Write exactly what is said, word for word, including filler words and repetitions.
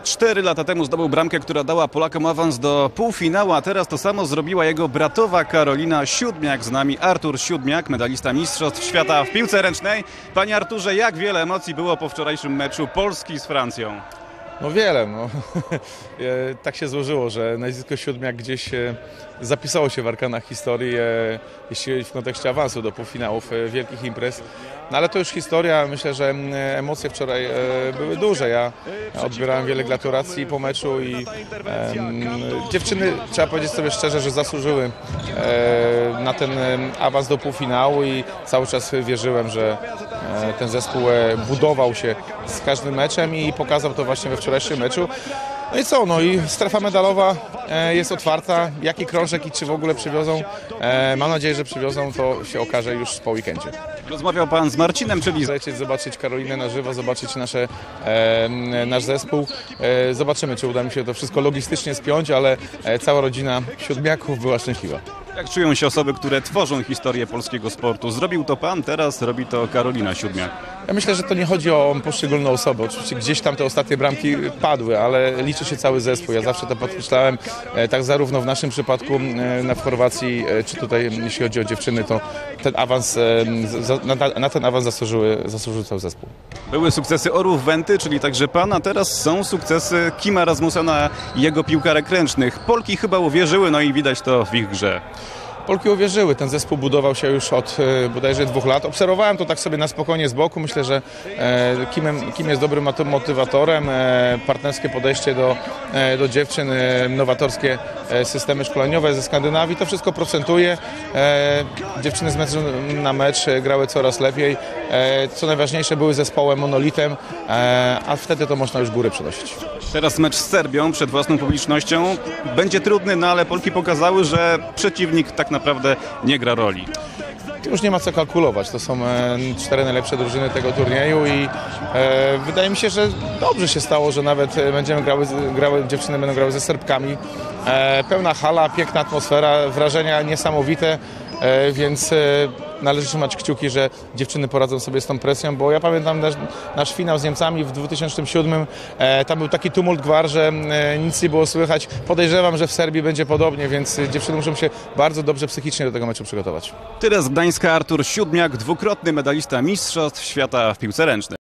Cztery lata temu zdobył bramkę, która dała Polakom awans do półfinału, a teraz to samo zrobiła jego bratowa Karolina Siódmiak. Z nami Artur Siódmiak, medalista Mistrzostw Świata w piłce ręcznej. Panie Arturze, jak wiele emocji było po wczorajszym meczu Polski z Francją? No wiele, no. Tak się złożyło, że nazwisko Siódmiak gdzieś zapisało się w arkanach historii, jeśli chodzi w kontekście awansu do półfinałów wielkich imprez. No ale to już historia, myślę, że emocje wczoraj były duże. Ja odbierałem wiele gratulacji po meczu i e, dziewczyny, trzeba powiedzieć sobie szczerze, że zasłużyły e, na ten awans do półfinału i cały czas wierzyłem, że e, ten zespół budował się z każdym meczem i pokazał to właśnie we wczorajszym meczu. No i co, no i strefa medalowa jest otwarta. Jaki krążek i czy w ogóle przywiozą? Mam nadzieję, że przywiozą, to się okaże już po weekendzie. Rozmawiał pan z Marcinem, czyli... Lecieć, zobaczyć Karolinę na żywo, zobaczyć nasze, nasz zespół. Zobaczymy, czy uda mi się to wszystko logistycznie spiąć, ale cała rodzina Siódmiaków była szczęśliwa. Jak czują się osoby, które tworzą historię polskiego sportu? Zrobił to pan, teraz robi to Karolina Siódmiak. Ja myślę, że to nie chodzi o poszczególne osoby. Oczywiście gdzieś tam te ostatnie bramki padły, ale liczy się cały zespół. Ja zawsze to podkreślałem, tak zarówno w naszym przypadku na w Chorwacji, czy tutaj jeśli chodzi o dziewczyny, to ten awans, na ten awans zasłużyły, zasłużył cały zespół. Były sukcesy Orłów Wenty, czyli także pana, teraz są sukcesy Kima Rasmussena i jego piłkarek ręcznych. Polki chyba uwierzyły, no i widać to w ich grze. Polki uwierzyły, ten zespół budował się już od e, bodajże dwóch lat. Obserwowałem to tak sobie na spokojnie z boku. Myślę, że e, Kim, Kim jest dobrym motywatorem, e, partnerskie podejście do, e, do dziewczyn, e, nowatorskie e, systemy szkoleniowe ze Skandynawii. To wszystko procentuje. E, dziewczyny z meczu na mecz e, grały coraz lepiej. E, co najważniejsze, były zespołem, monolitem, e, a wtedy to można już górę przenosić. Teraz mecz z Serbią przed własną publicznością. Będzie trudny, no ale Polki pokazały, że przeciwnik tak naprawdę nie gra roli. Już nie ma co kalkulować. To są e, cztery najlepsze drużyny tego turnieju i e, wydaje mi się, że dobrze się stało, że nawet będziemy grały, grały dziewczyny będą grały ze Serbkami. E, pełna hala, piękna atmosfera, wrażenia niesamowite, e, więc e, należy trzymać kciuki, że dziewczyny poradzą sobie z tą presją, bo ja pamiętam nasz, nasz finał z Niemcami w dwa tysiące siódmym. E, tam był taki tumult, gwar, że e, nic nie było słychać. Podejrzewam, że w Serbii będzie podobnie, więc dziewczyny muszą się bardzo dobrze psychicznie do tego meczu przygotować. Tyle z Gdańska Artur Siódmiak, dwukrotny medalista Mistrzostw Świata w piłce ręcznej.